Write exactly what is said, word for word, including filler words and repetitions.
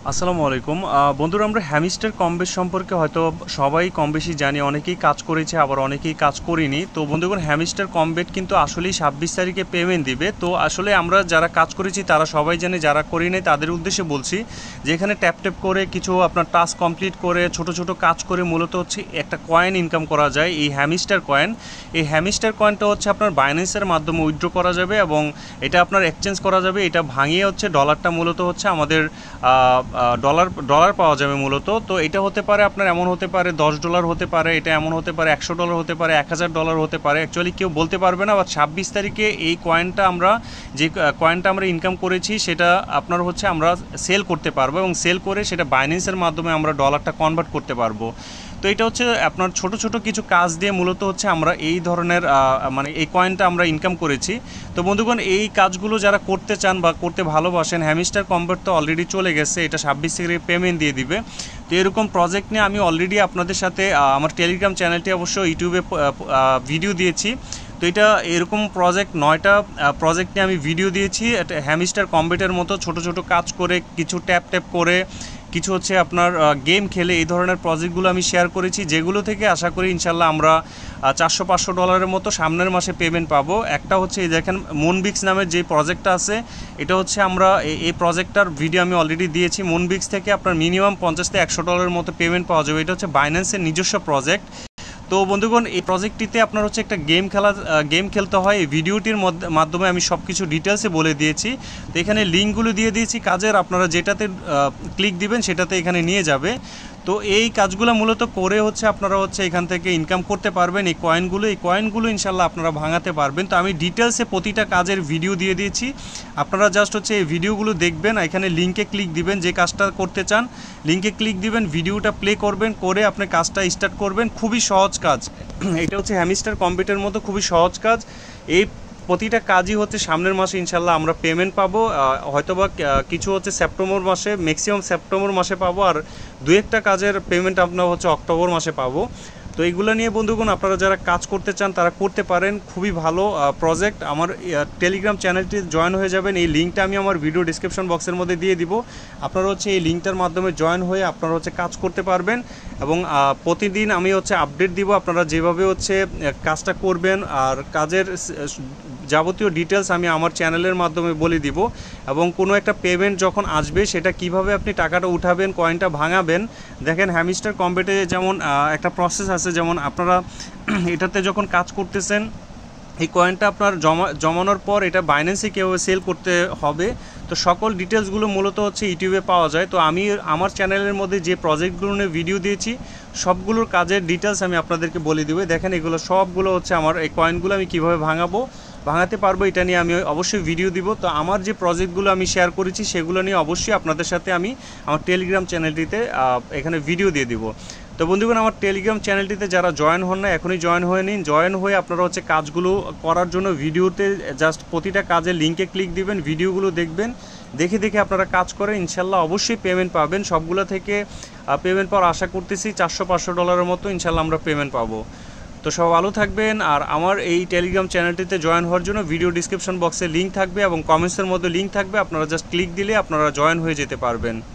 আসসালামু আলাইকুম বন্ধুরা, আমরা হ্যামস্টার কম বেশ সম্পর্কে হয়তো সবাই কম বেশি জানি, অনেকেই কাজ করেছে আবার অনেকেই কাজ করিনি। তো বন্ধুগণ, হ্যামস্টার কমবেট কিন্তু আসলেই ছাব্বিশ তারিখে পেমেন্ট দিবে। তো আসলে আমরা যারা কাজ করেছি তারা সবাই জানে, যারা করি নাই তাদের উদ্দেশ্যে বলছি যে এখানে ট্যাপ ট্যাপ করে কিছু আপনার টাস্ক কমপ্লিট করে ছোট ছোট কাজ করে মূলত হচ্ছে একটা কয়েন ইনকাম করা যায়, এই হ্যামস্টার কয়েন। এই হ্যামস্টার কয়েনটা হচ্ছে আপনার বাইন্যান্সের মাধ্যমে উইথড্র করা যাবে এবং এটা আপনার এক্সচেঞ্জ করা যাবে। এটা ভাঙিয়ে হচ্ছে ডলারটা মূলত হচ্ছে আমাদের ডলার ডলার পাওয়া যাবে মূলত। তো এটা হতে পারে আপনার এমন হতে পারে দশ ডলার হতে পারে, এটা এমন হতে পারে একশো ডলার হতে পারে, এক হাজার ডলার হতে পারে, অ্যাকচুয়ালি কেউ বলতে পারবে না। বা ছাব্বিশ তারিখে এই কয়েনটা আমরা যে কয়েনটা আমরা ইনকাম করেছি সেটা আপনার হচ্ছে আমরা সেল করতে পারবো এবং সেল করে সেটা বাইন্যান্সের মাধ্যমে আমরা ডলারটা কনভার্ট করতে পারবো। তো এটা হচ্ছে আপনার ছোট ছোট কিছু কাজ দিয়ে মূলত হচ্ছে আমরা এই ধরনের মানে এই কয়েনটা আমরা ইনকাম করেছি। তো বন্ধুগণ, এই কাজগুলো যারা করতে চান বা করতে ভালোবাসেন, হ্যামস্টার কমবেট তো অলরেডি চলে গেছে, এটা ছাব্বিশ তারিখে পেমেন্ট দিয়ে দিবে। তো এরকম প্রজেক্ট নিয়ে আমি অলরেডি আপনাদের সাথে আমার টেলিগ্রাম চ্যানেলটি অবশ্য ইউটিউবে ভিডিও দিয়েছি। তো এটা এরকম প্রজেক্ট নয়টা প্রজেক্ট নিয়ে আমি ভিডিও দিয়েছি। এটা হ্যামস্টার কমবেটের মতো ছোট ছোট কাজ করে, কিছু ট্যাপ ট্যাপ করে, কিছু হচ্ছে আপনার গেম খেলে, এই ধরনের প্রজেক্টগুলো আমি শেয়ার করেছি, যেগুলো থেকে আশা করি ইনশাল্লাহ আমরা চারশো পাঁচশো ডলারের মতো সামনের মাসে পেমেন্ট পাবো। একটা হচ্ছে এই দেখেন মুনবিক্স নামের যে প্রজেক্টটা আছে, এটা হচ্ছে আমরা এই প্রজেক্টটার ভিডিও আমি অলরেডি দিয়েছি। মুনবিক্স থেকে আপনার মিনিমাম পঞ্চাশ থেকে একশো ডলারের মতো পেমেন্ট পাওয়া যাবে। এটা হচ্ছে বাইন্যান্সের নিজস্ব প্রজেক্ট। তো বন্ধুগণ, এই প্রজেক্টটিতে আপনার হচ্ছে একটা গেম খেলা গেম খেলতে হয়। এই ভিডিওটির মাধ্যমে আমি সব কিছু ডিটেলসে বলে দিয়েছি। তো এখানে লিঙ্কগুলো দিয়ে দিয়েছি কাজের, আপনারা যেটাতে ক্লিক দিবেন সেটাতে এখানে নিয়ে যাবে। তো এই কাজগুলো মূলত করে হচ্ছে আপনারা হচ্ছে এখান থেকে ইনকাম করতে পারবেন এই কয়েনগুলো। এই কয়েনগুলো ইনশাল্লাহ আপনারা ভাঙাতে পারবেন। তো আমি ডিটেলসে প্রতিটা কাজের ভিডিও দিয়ে দিয়েছি, আপনারা জাস্ট হচ্ছে এই ভিডিওগুলো দেখবেন, এখানে লিঙ্কে ক্লিক দিবেন, যে কাজটা করতে চান লিঙ্কে ক্লিক দিবেন, ভিডিওটা প্লে করবেন, করে আপনি কাজটা স্টার্ট করবেন। খুবই সহজ কাজ, এটা হচ্ছে হ্যামস্টার কমবেটের মতো খুবই সহজ কাজ। এই প্রতিটা কাজই হচ্ছে সামনের মাসে ইনশাল্লাহ আমরা পেমেন্ট পাবো। হয়তোবা কিছু হচ্ছে সেপ্টেম্বর মাসে, ম্যাক্সিমাম সেপ্টেম্বর মাসে পাবো, আর দু একটা কাজের পেমেন্ট আপনার হচ্ছে অক্টোবর মাসে পাবো। তো এইগুলো নিয়ে বন্ধুগণ আপনারা যারা কাজ করতে চান তারা করতে পারেন, খুবই ভালো প্রজেক্ট। আমার টেলিগ্রাম চ্যানেলটি জয়েন হয়ে যাবেন, এই লিঙ্কটা আমি আমার ভিডিও ডিসক্রিপশন বক্সের মধ্যে দিয়ে দিব। আপনারা হচ্ছে এই লিঙ্কটার মাধ্যমে জয়েন হয়ে আপনারা হচ্ছে কাজ করতে পারবেন এবং প্রতিদিন আমি হচ্ছে আপডেট দিব, আপনারা যেভাবে হচ্ছে কাজটা করবেন আর কাজের যাবতীয় ডিটেলস আমি আমার চ্যানেলের মাধ্যমে বলে দিব। এবং কোনো একটা পেমেন্ট যখন আসবে সেটা কিভাবে আপনি টাকাটা উঠাবেন, কয়েনটা ভাঙাবেন। দেখেন হ্যামস্টার কমবেটে যেমন একটা প্রসেস আছে, যেমন আপনারা এটাতে যখন কাজ করতেছেন এই কয়েনটা আপনার জমা জমানোর পর এটা বাইন্যান্সে কীভাবে সেল করতে হবে, তো সকল ডিটেলসগুলো মূলত হচ্ছে ইউটিউবে পাওয়া যায়। তো আমি আমার চ্যানেলের মধ্যে যে প্রজেক্টগুলো নিয়ে ভিডিও দিয়েছি সবগুলোর কাজের ডিটেলস আমি আপনাদেরকে বলে দেবো। দেখেন এগুলো সবগুলো হচ্ছে আমার এই কয়েনগুলো আমি কীভাবে ভাঙাবো ভাঙাতে পারবো এটা নিয়ে আমি অবশ্যই ভিডিও দিব। তো আমার যে প্রজেক্টগুলো আমি শেয়ার করেছি সেগুলো নিয়ে অবশ্যই আপনাদের সাথে আমি আমার টেলিগ্রাম চ্যানেলটিতে এখানে ভিডিও দিয়ে দিব। তো বন্ধুগণ, আমার টেলিগ্রাম চ্যানেলটিতে যারা জয়েন হন না এখনই জয়েন হয়ে নিন। জয়েন হয়ে আপনারা হচ্ছে কাজগুলো করার জন্য ভিডিওতে জাস্ট প্রতিটা কাজের লিঙ্কে ক্লিক দিবেন, ভিডিওগুলো দেখবেন, দেখে দেখে আপনারা কাজ করেন, ইনশাল্লাহ অবশ্যই পেমেন্ট পাবেন। সবগুলো থেকে পেমেন্ট পাওয়ার আশা করতেছি চারশো পাঁচশো ডলারের মতো ইনশাল্লাহ আমরা পেমেন্ট পাবো। তো সব ভালো থাকবেন। আর আমার এই টেলিগ্রাম চ্যানেলটিতে জয়েন হওয়ার জন্য ভিডিও ডিসক্রিপশন বক্সে লিঙ্ক থাকবে এবং কমেন্টসের মধ্যে লিঙ্ক থাকবে, আপনারা জাস্ট ক্লিক দিলে আপনারা জয়েন হয়ে যেতে পারবেন।